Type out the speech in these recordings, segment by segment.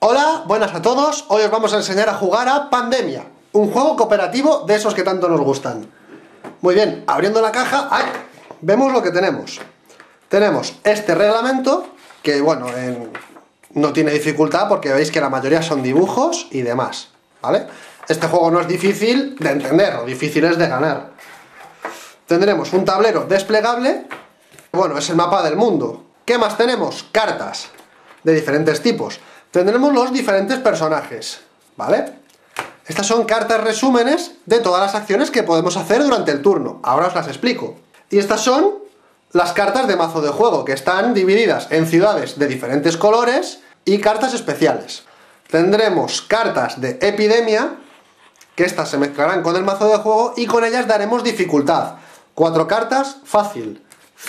Hola, buenas a todos. Hoy os vamos a enseñar a jugar a Pandemia, un juego cooperativo de esos que tanto nos gustan. Muy bien, abriendo la caja, ¡ay!, vemos lo que tenemos. Tenemos este reglamento, que bueno, no tiene dificultad porque veis que la mayoría son dibujos y demás, ¿vale? Este juego no es difícil de entender, lo difícil es de ganar. Tendremos un tablero desplegable, bueno, es el mapa del mundo. ¿Qué más tenemos? Cartas de diferentes tipos. Tendremos los diferentes personajes, ¿vale? Estas son cartas resúmenes de todas las acciones que podemos hacer durante el turno. Ahora os las explico. Y estas son las cartas de mazo de juego, que están divididas en ciudades de diferentes colores y cartas especiales. Tendremos cartas de epidemia, que estas se mezclarán con el mazo de juego y con ellas daremos dificultad. 4 cartas, fácil,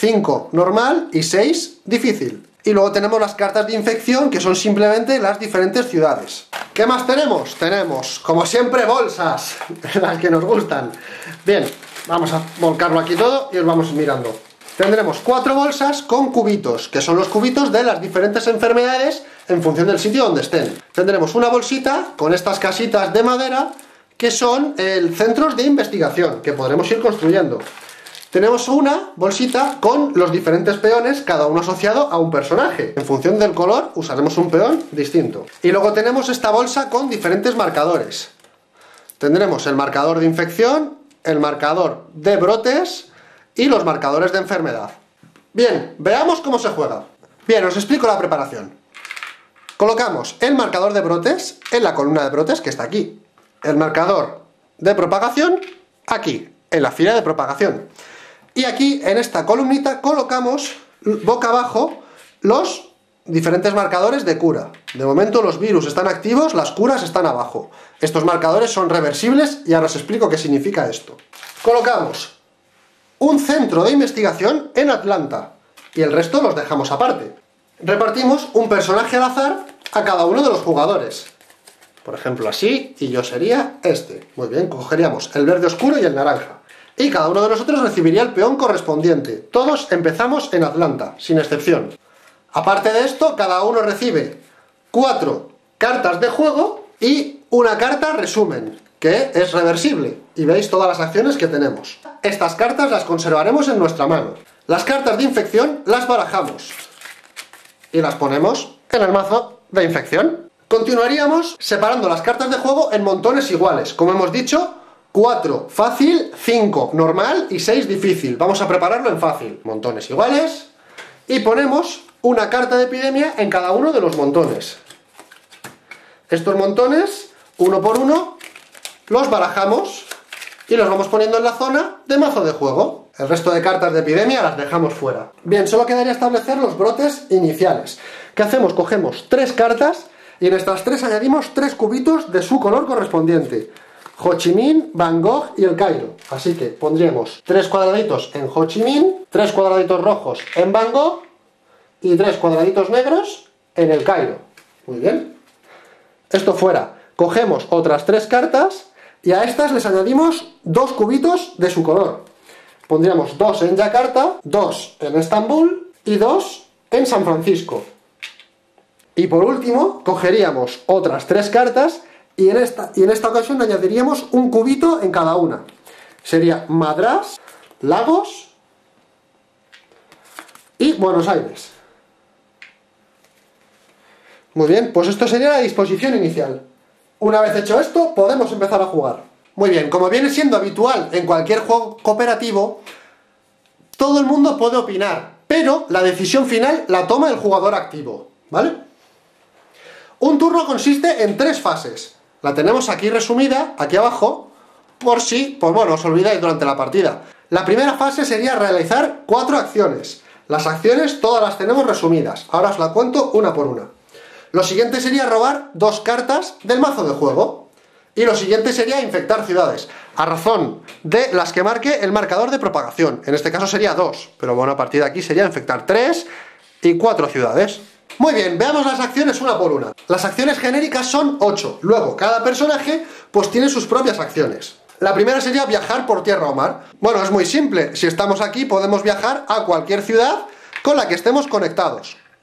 5 normal y 6 difícil. Y luego tenemos las cartas de infección, que son simplemente las diferentes ciudades. ¿Qué más tenemos? Tenemos, como siempre, bolsas, las que nos gustan. Bien, vamos a volcarlo aquí todo y os vamos mirando. Tendremos 4 bolsas con cubitos, que son los cubitos de las diferentes enfermedades en función del sitio donde estén. Tendremos una bolsita con estas casitas de madera, que son centros de investigación, que podremos ir construyendo. Tenemos una bolsita con los diferentes peones, cada uno asociado a un personaje. En función del color usaremos un peón distinto. Y luego tenemos esta bolsa con diferentes marcadores. Tendremos el marcador de infección, el marcador de brotes y los marcadores de enfermedad. Bien, veamos cómo se juega. Bien, os explico la preparación. Colocamos el marcador de brotes en la columna de brotes, que está aquí. El marcador de propagación aquí, en la fila de propagación. Y aquí, en esta columnita, colocamos boca abajo los diferentes marcadores de cura. De momento los virus están activos, las curas están abajo. Estos marcadores son reversibles y ahora os explico qué significa esto. Colocamos un centro de investigación en Atlanta y el resto los dejamos aparte. Repartimos un personaje al azar a cada uno de los jugadores. Por ejemplo, así, y yo sería este. Muy bien, cogeríamos el verde oscuro y el naranja. Y cada uno de nosotros recibiría el peón correspondiente. Todos empezamos en Atlanta, sin excepción. Aparte de esto, cada uno recibe 4 cartas de juego y una carta resumen, que es reversible. Y veis todas las acciones que tenemos. Estas cartas las conservaremos en nuestra mano. Las cartas de infección las barajamos y las ponemos en el mazo de infección. Continuaríamos separando las cartas de juego en montones iguales. Como hemos dicho, 4 fácil, 5 normal y 6 difícil. Vamos a prepararlo en fácil. Montones iguales. Y ponemos una carta de epidemia en cada uno de los montones. Estos montones, uno por uno, los barajamos y los vamos poniendo en la zona de mazo de juego. El resto de cartas de epidemia las dejamos fuera. Bien, solo quedaría establecer los brotes iniciales. ¿Qué hacemos? Cogemos 3 cartas y en estas 3 añadimos 3 cubitos de su color correspondiente. Ho Chi Minh, Van Gogh y el Cairo. Así que pondríamos 3 cuadraditos en Ho Chi Minh, 3 cuadraditos rojos en Van Gogh y 3 cuadraditos negros en el Cairo. Muy bien. Esto fuera. Cogemos otras 3 cartas y a estas les añadimos 2 cubitos de su color. Pondríamos 2 en Yakarta, 2 en Estambul y 2 en San Francisco. Y por último, cogeríamos otras 3 cartas y en esta ocasión añadiríamos un cubito en cada una. Sería Madrás, Lagos y Buenos Aires. Muy bien, pues esto sería la disposición inicial. Una vez hecho esto, podemos empezar a jugar. Muy bien, como viene siendo habitual en cualquier juego cooperativo, todo el mundo puede opinar, pero la decisión final la toma el jugador activo, ¿vale? Un turno consiste en 3 fases. La tenemos aquí resumida, aquí abajo, por si, pues bueno, os olvidáis durante la partida. La primera fase sería realizar 4 acciones. Las acciones todas las tenemos resumidas. Ahora os la cuento una por una. Lo siguiente sería robar 2 cartas del mazo de juego. Y lo siguiente sería infectar ciudades, a razón de las que marque el marcador de propagación. En este caso sería 2, pero bueno, a partir de aquí sería infectar 3 y 4 ciudades. Muy bien, veamos las acciones una por una. Las acciones genéricas son 8. Luego, cada personaje pues tiene sus propias acciones. La primera sería viajar por tierra o mar. Bueno, es muy simple. Si estamos aquí podemos viajar a cualquier ciudad con la que estemos conectados.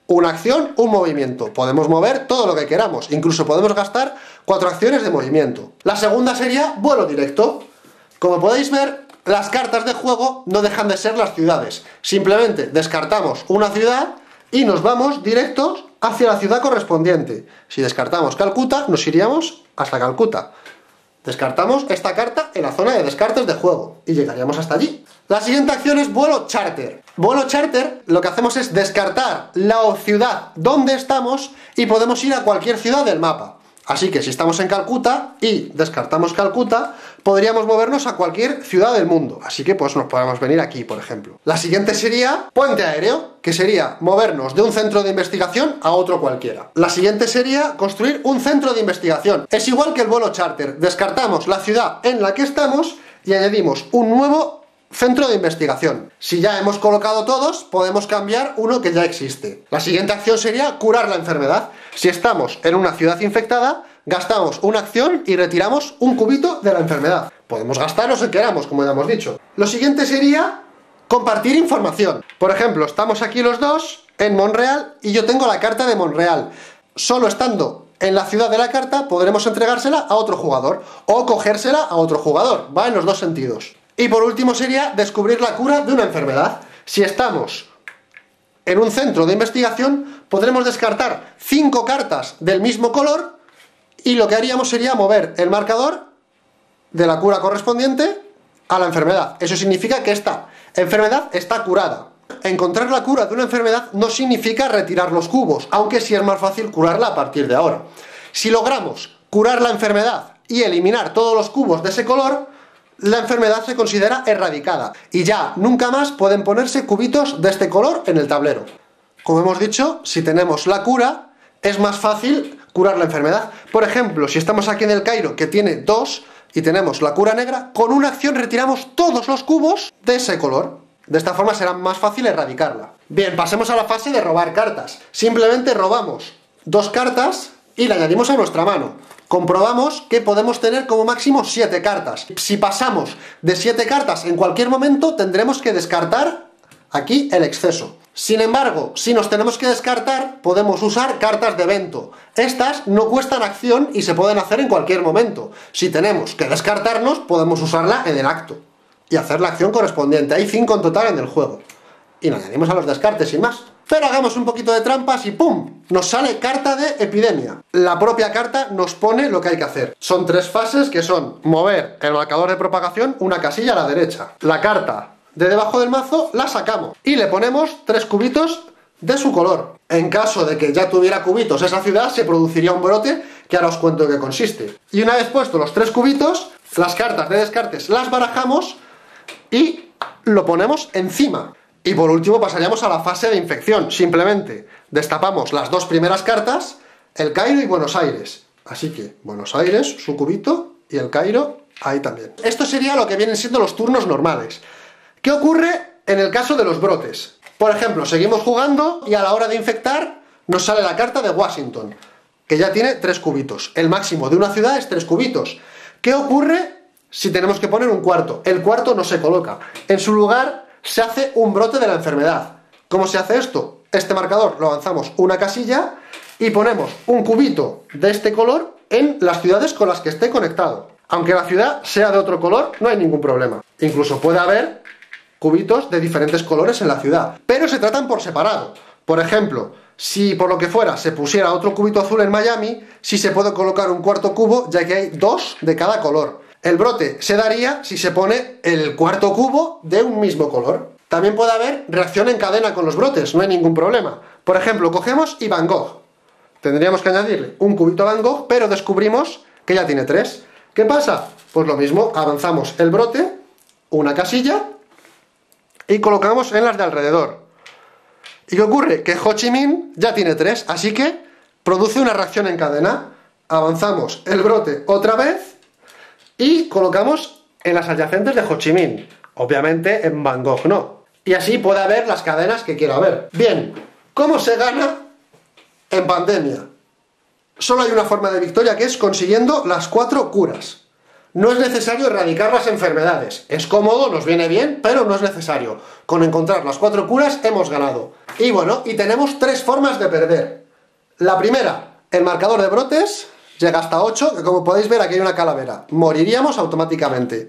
una acción, un movimiento. Podemos mover todo lo que queramos, incluso podemos gastar 4 acciones de movimiento. La segunda sería vuelo directo. Como podéis ver, las cartas de juego no dejan de ser las ciudades. Simplemente descartamos una ciudad y nos vamos directos hacia la ciudad correspondiente. Si descartamos Calcuta, nos iríamos hasta Calcuta. Descartamos esta carta en la zona de descartes de juego y llegaríamos hasta allí. La siguiente acción es vuelo charter. Vuelo charter, lo que hacemos es descartar la ciudad donde estamos y podemos ir a cualquier ciudad del mapa. Así que si estamos en Calcuta y descartamos Calcuta, podríamos movernos a cualquier ciudad del mundo. Así que pues nos podemos venir aquí, por ejemplo. La siguiente sería puente aéreo, que sería movernos de un centro de investigación a otro cualquiera. La siguiente sería construir un centro de investigación. Es igual que el vuelo charter. Descartamos la ciudad en la que estamos y añadimos un nuevo centro de investigación. Si ya hemos colocado todos, podemos cambiar uno que ya existe. La siguiente acción sería curar la enfermedad. Si estamos en una ciudad infectada, gastamos una acción y retiramos un cubito de la enfermedad. Podemos gastar los que queramos, como ya hemos dicho. Lo siguiente sería compartir información. Por ejemplo, estamos aquí los dos en Montreal y yo tengo la carta de Montreal. Solo estando en la ciudad de la carta podremos entregársela a otro jugador o cogérsela a otro jugador. Va en los dos sentidos. Y por último sería descubrir la cura de una enfermedad. Si estamos en un centro de investigación, podremos descartar 5 cartas del mismo color y lo que haríamos sería mover el marcador de la cura correspondiente a la enfermedad. Eso significa que esta enfermedad está curada. Encontrar la cura de una enfermedad no significa retirar los cubos, aunque sí es más fácil curarla a partir de ahora. Si logramos curar la enfermedad y eliminar todos los cubos de ese color, la enfermedad se considera erradicada y ya nunca más pueden ponerse cubitos de este color en el tablero. Como hemos dicho, si tenemos la cura, es más fácil curar la enfermedad. Por ejemplo, si estamos aquí en el Cairo, que tiene 2, y tenemos la cura negra, con una acción retiramos todos los cubos de ese color. De esta forma será más fácil erradicarla. Bien, pasemos a la fase de robar cartas. Simplemente robamos 2 cartas y la añadimos a nuestra mano. Comprobamos que podemos tener como máximo 7 cartas. Si pasamos de 7 cartas en cualquier momento, tendremos que descartar aquí el exceso. Sin embargo, si nos tenemos que descartar, podemos usar cartas de evento. Estas no cuestan acción y se pueden hacer en cualquier momento. Si tenemos que descartarnos, podemos usarla en el acto y hacer la acción correspondiente. Hay 5 en total en el juego. Y la añadimos a los descartes sin más. Pero hagamos un poquito de trampas y ¡pum! Nos sale carta de epidemia. La propia carta nos pone lo que hay que hacer. Son 3 fases que son mover el marcador de propagación una casilla a la derecha. La carta de debajo del mazo la sacamos y le ponemos 3 cubitos de su color. En caso de que ya tuviera cubitos esa ciudad, se produciría un brote que ahora os cuento en qué consiste. Y una vez puestos los 3 cubitos, las cartas de descartes las barajamos y lo ponemos encima. Y por último pasaríamos a la fase de infección. Simplemente destapamos las 2 primeras cartas, el Cairo y Buenos Aires. Así que Buenos Aires, su cubito, y el Cairo ahí también. Esto sería lo que vienen siendo los turnos normales. ¿Qué ocurre en el caso de los brotes? Por ejemplo, seguimos jugando y a la hora de infectar nos sale la carta de Washington, que ya tiene 3 cubitos. El máximo de una ciudad es 3 cubitos. ¿Qué ocurre si tenemos que poner un cuarto? El cuarto no se coloca. En su lugar se hace un brote de la enfermedad. ¿Cómo se hace esto? Este marcador lo avanzamos una casilla y ponemos un cubito de este color en las ciudades con las que esté conectado. Aunque la ciudad sea de otro color, no hay ningún problema. Incluso puede haber cubitos de diferentes colores en la ciudad, pero se tratan por separado. Por ejemplo, si por lo que fuera se pusiera otro cubito azul en Miami, sí se puede colocar un cuarto cubo, ya que hay 2 de cada color. El brote se daría si se pone el cuarto cubo de un mismo color. También puede haber reacción en cadena con los brotes, no hay ningún problema. Por ejemplo, cogemos y Van Gogh. Tendríamos que añadirle un cubito a Van Gogh, pero descubrimos que ya tiene 3. ¿Qué pasa? Pues lo mismo, avanzamos el brote, una casilla, y colocamos en las de alrededor. ¿Y qué ocurre? Que Ho Chi Minh ya tiene 3, así que produce una reacción en cadena. Avanzamos el brote otra vez y colocamos en las adyacentes de Ho Chi Minh. Obviamente en Van Gogh no. Y así puede haber las cadenas que quiera haber. Bien, ¿cómo se gana en pandemia? Solo hay una forma de victoria, que es consiguiendo las 4 curas. No es necesario erradicar las enfermedades. Es cómodo, nos viene bien, pero no es necesario. Con encontrar las 4 curas hemos ganado. Y bueno, y tenemos 3 formas de perder. La primera, el marcador de brotes llega hasta 8, que como podéis ver aquí hay una calavera. Moriríamos automáticamente.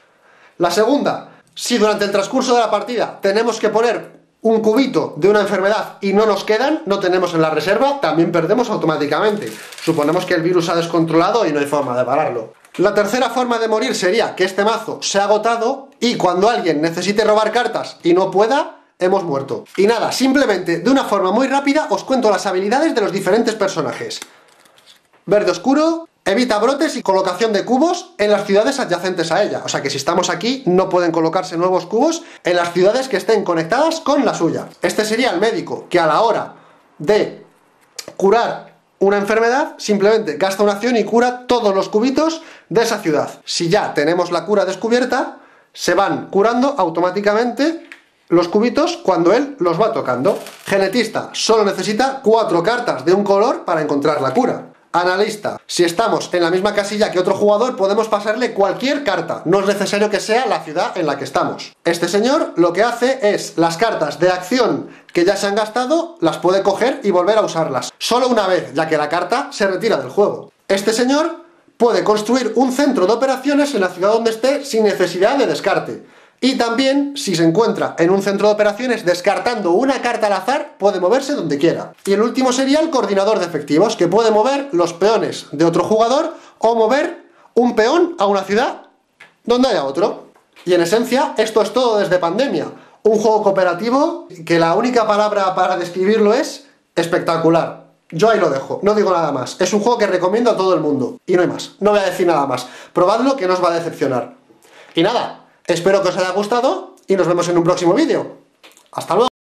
La segunda, si durante el transcurso de la partida tenemos que poner un cubito de una enfermedad y no nos quedan, no tenemos en la reserva, también perdemos automáticamente. Suponemos que el virus ha descontrolado y no hay forma de pararlo. La tercera forma de morir sería que este mazo se ha agotado y cuando alguien necesite robar cartas y no pueda, hemos muerto. Y nada, simplemente de una forma muy rápida os cuento las habilidades de los diferentes personajes. Verde oscuro, evita brotes y colocación de cubos en las ciudades adyacentes a ella. O sea que si estamos aquí no pueden colocarse nuevos cubos en las ciudades que estén conectadas con la suya. Este sería el médico, que a la hora de curar una enfermedad simplemente gasta una acción y cura todos los cubitos de esa ciudad. Si ya tenemos la cura descubierta, se van curando automáticamente los cubitos cuando él los va tocando. Genetista, solo necesita 4 cartas de un color para encontrar la cura. Analista, si estamos en la misma casilla que otro jugador podemos pasarle cualquier carta, no es necesario que sea la ciudad en la que estamos. Este señor lo que hace es las cartas de acción que ya se han gastado las puede coger y volver a usarlas, solo una vez, ya que la carta se retira del juego. Este señor puede construir un centro de operaciones en la ciudad donde esté sin necesidad de descarte. Y también, si se encuentra en un centro de operaciones descartando una carta al azar, puede moverse donde quiera. Y el último sería el coordinador de efectivos, que puede mover los peones de otro jugador o mover un peón a una ciudad donde haya otro. Y en esencia, esto es todo desde Pandemia. Un juego cooperativo que la única palabra para describirlo es espectacular. Yo ahí lo dejo, no digo nada más. Es un juego que recomiendo a todo el mundo. Y no hay más, no voy a decir nada más. Probadlo que no os va a decepcionar. Y nada, espero que os haya gustado y nos vemos en un próximo vídeo. ¡Hasta luego!